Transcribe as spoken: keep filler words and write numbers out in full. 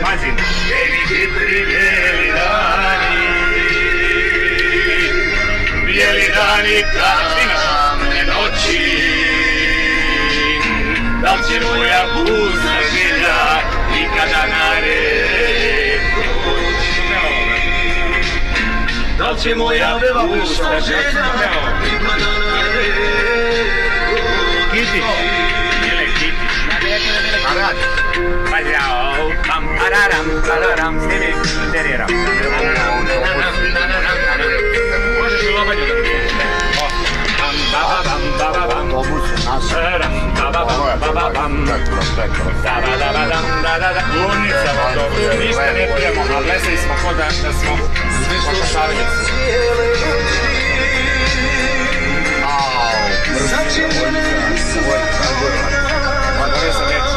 Pazim, bijeli hitri, bijeli dani, bijeli dani, tamne noći, da li će moja pusta želja nikada na red doći? Da li će moja pusta želja nikada na red doći? Kitić, Mile Kitić. A radi? Pazi, ja, pam, pararam, pararam, snimi, teriram. Možeš u lobanju da mi bam, baba, bam, baba, bam, pararam, baba, bam, baba, bam, daba, daba, dam, da, da, da, urnica, autobusa, ništa ne pijemo, ali lesili smo ko da smo pošašavljenici. Au, mrzim, urnica, urnica, urnica, urnica,